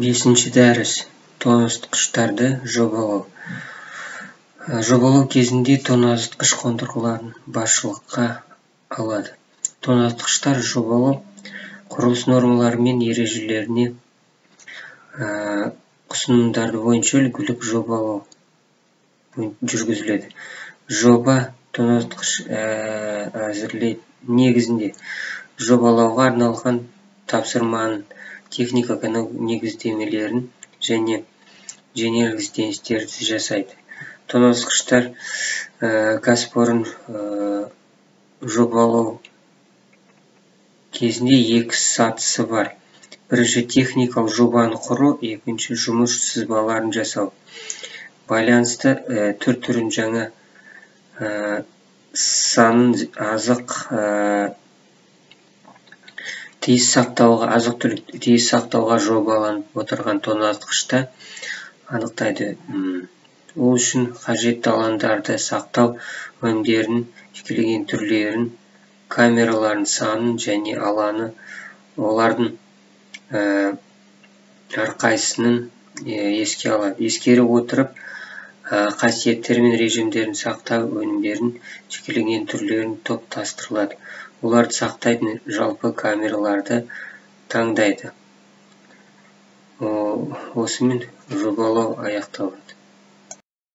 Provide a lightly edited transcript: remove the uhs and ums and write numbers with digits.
Бесінші дәріс тоңазытқыштарды жобалау. Жобалау кезінде тоңазытқыш қондырғыларын басшылыққа алады. Тоңазытқыштар жобалау құрылыс нормалары мен ережелеріне ұсынымдары бойынша үлгілік жобалау жүргізіледі. Жоба тоңазытқыш әзірлеу негізінде жобалауға арналған тапсырманың техника негіздемелерін және ізденістерді жасайды. Тоңазытқыштар кәсіпорын жобалау кезінде екі сатысы бар. Бірінші техникалық жобаны құру, екінші жұмыс сызбаларын жасау. Байланысты түрін жаңа санын азық-түлік тиіс сақтауға жобаланып отырған тоңазытқышта анықтайды. Ол үшін қажетті алаңдарды сақтау өнімдерінің жекелеген түрлерін, камералардың санын және алаңы, олардың әрқайсының еске алады. Ескере отырып, қасиеттері мен режимдерін сақтау өнімдерін жекелеген түрлерін топтастырылады. Оларды сақтайтын жалпы камераларды таңдайды. Осымен жобалау аяқталады.